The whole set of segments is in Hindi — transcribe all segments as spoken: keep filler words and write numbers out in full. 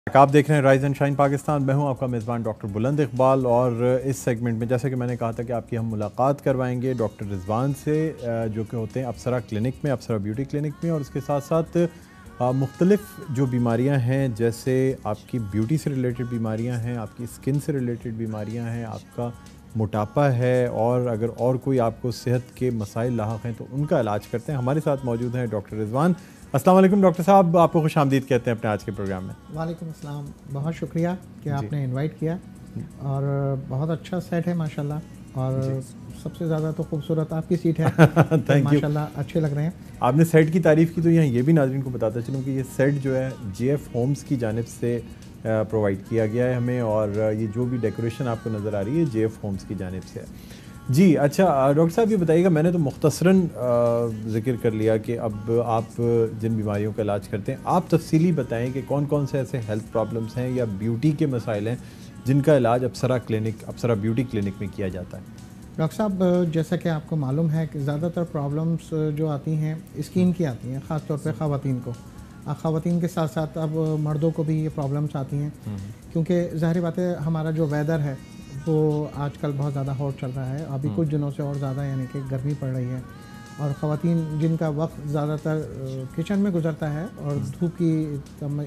आप देख रहे हैं राइज एंड शाइन पाकिस्तान। मैं हूं आपका मेज़बान डॉक्टर बुलंद इकबाल और इस सेगमेंट में जैसे कि मैंने कहा था कि आपकी हम मुलाकात करवाएंगे डॉक्टर रिजवान से, जो कि होते हैं अप्सरा क्लिनिक में, अप्सरा ब्यूटी क्लिनिक में। और इसके साथ साथ मुख्तलिफ़ जो बीमारियां हैं, जैसे आपकी ब्यूटी से रिलेटेड बीमारियां हैं, आपकी स्किन से रिलेटेड बीमारियां हैं, आपका मोटापा है, और अगर और कोई आपको सेहत के मसाइल लाहक हैं तो उनका इलाज करते हैं। हमारे साथ मौजूद हैं डॉक्टर रिजवान। अस्सलाम वालेकुम डॉक्टर साहब, आपको खुश आमदीद कहते हैं अपने आज के प्रोग्राम में। वालेकुम अस्सलाम, बहुत शुक्रिया कि आपने इनवाइट किया और बहुत अच्छा सेट है माशाल्लाह, और सबसे ज़्यादा तो खूबसूरत आपकी सीट है। थैंक यू, माशाल्लाह अच्छे लग रहे हैं। आपने सेट की तारीफ़ की तो यहाँ ये भी नाज़रीन को बताता चलूँ कि ये सेट जो है जेएफ होम्स की जानिब से प्रोवाइड किया गया है हमें, और ये जो भी डेकोरेशन आपको नज़र आ रही है जेएफ होम्स की जानिब से है जी। अच्छा डॉक्टर साहब, ये बताइएगा, मैंने तो मुख्तसरन ज़िक्र कर लिया कि अब आप जिन बीमारियों का इलाज करते हैं, आप तफसीली बताएं कि कौन कौन से ऐसे हेल्थ प्रॉब्लम्स हैं या ब्यूटी के मसाइल हैं जिनका इलाज Apsara clinic, Apsara beauty clinic में किया जाता है। डॉक्टर साहब, जैसा कि आपको मालूम है कि ज़्यादातर प्रॉब्लम्स जो आती हैं स्किन की आती हैं, ख़ास तौर पे ख़वातीन को। ख़वातीन के साथ साथ अब मर्दों को भी ये प्रॉब्लम्स आती हैं, क्योंकि ज़ाहिर बात है हमारा जो वेदर है वो आजकल बहुत ज़्यादा हॉट चल रहा है। अभी कुछ दिनों से और ज़्यादा यानी कि गर्मी पड़ रही है, और ख़वातीन जिनका वक्त ज़्यादातर किचन में गुजरता है और धूप की तम,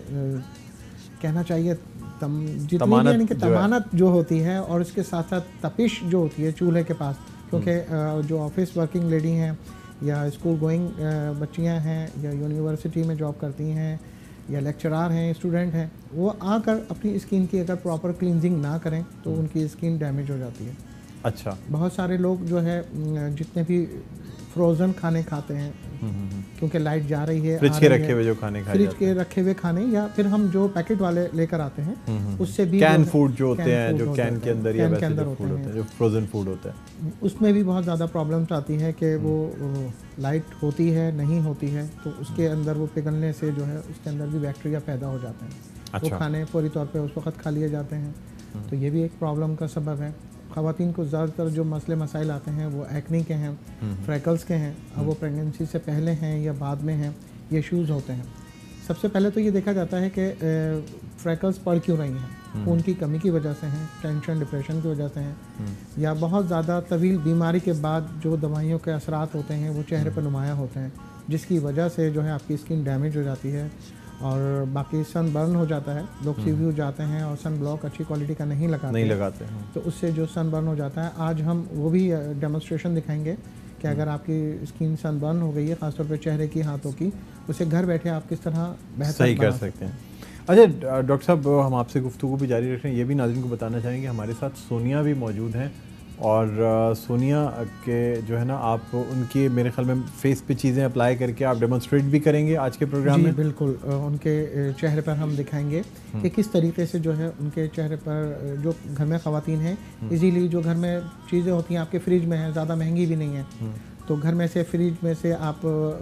कहना चाहिए तम जितनी भी यानी कि तमानत जो होती है, और इसके साथ साथ तपिश जो होती है चूल्हे के पास, क्योंकि जो ऑफिस वर्किंग लेडी हैं या स्कूल गोइंग बच्चियाँ हैं या यूनिवर्सिटी में जॉब करती हैं या लेक्चरार हैं, स्टूडेंट हैं, वो आकर अपनी स्किन की अगर प्रॉपर क्लींजिंग ना करें तो उनकी स्किन डैमेज हो जाती है। अच्छा, बहुत सारे लोग जो है जितने भी फ्रोज़न खाने खाते हैं, क्योंकि लाइट जा रही है, फ्रिज के रखे हुए जो खाने खाए फ्रिज के रखे हुए खाने, या फिर हम जो पैकेट वाले लेकर आते हैं उससे भी कैन फूड जो होते हैं, जो कैन के अंदर या वैसे जो फूड होते हैं, जो फ्रोजन फूड होता है, उसमें भी बहुत ज़्यादा प्रॉब्लम्स आती है कि वो लाइट होती है नहीं होती है, तो उसके अंदर वो पिघलने से जो है उसके अंदर भी बैक्टीरिया पैदा हो जाते हैं। अच्छा। वो खाने पूरी तौर पे उस वक्त खा लिए जाते हैं, तो ये भी एक प्रॉब्लम का सबब है। ख़वातीन को ज़्यादातर जो मसले मसाइल आते हैं वो एक्ने के हैं, फ्रैकल्स के हैं, अब वो प्रेगनेंसी से पहले हैं या बाद में हैं, ये इश्यूज़ होते हैं। सबसे पहले तो ये देखा जाता है कि फ्रैकल्स पड़ क्यों रही हैं। खून की कमी की वजह से हैं, टेंशन डिप्रेशन की वजह से हैं, या बहुत ज़्यादा तवील बीमारी के बाद जो दवाइयों के असरात होते हैं वो चेहरे पर नुमायाँ होते हैं, जिसकी वजह से जो है आपकी स्किन डैमेज हो जाती है, और बाकी सन बर्न हो जाता है। लोग सीव्यू जाते हैं और सन ब्लॉक अच्छी क्वालिटी का नहीं लगाते नहीं लगाते हैं, तो उससे जो सन बर्न हो जाता है। आज हम वो भी डेमोन्स्ट्रेशन दिखाएंगे कि अगर आपकी स्किन सन बर्न हो गई है, ख़ासतौर पे चेहरे की, हाथों की, उसे घर बैठे आप किस तरह बेहतर सही कर सकते हैं। अच्छा डॉक्टर साहब, हम आपसे गुफ्तगू भी जारी रख रहे हैं। ये भी नाज़रीन को बताना चाहेंगे हमारे साथ सोनिया भी मौजूद हैं, और सोनिया के जो है ना, आप उनकी मेरे ख्याल में फेस पे चीज़ें अप्लाई करके आप डेमोन्स्ट्रेट भी करेंगे आज के प्रोग्राम में। बिल्कुल, उनके चेहरे पर हम दिखाएंगे कि किस तरीके से जो है उनके चेहरे पर, जो घर में ख़वातीन हैं, इजीली जो घर में चीज़ें होती हैं आपके फ्रिज में हैं, ज़्यादा महंगी भी नहीं है, तो घर में से फ्रिज में से आप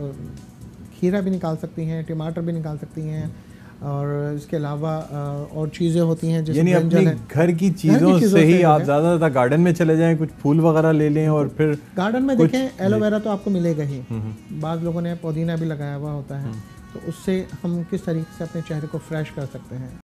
खीरा भी निकाल सकती हैं, टमाटर भी निकाल सकती हैं, और इसके अलावा और चीज़ें होती हैं जैसे यानी अपनी घर की चीज़ों से ही आप ज़्यादा ज़्यादा गार्डन में चले जाएं, कुछ फूल वगैरह ले लें, और फिर गार्डन में देखें एलोवेरा तो आपको मिलेगा ही, बाज़ लोगों ने पुदीना भी लगाया हुआ होता है, तो उससे हम किस तरीके से अपने चेहरे को फ्रेश कर सकते हैं।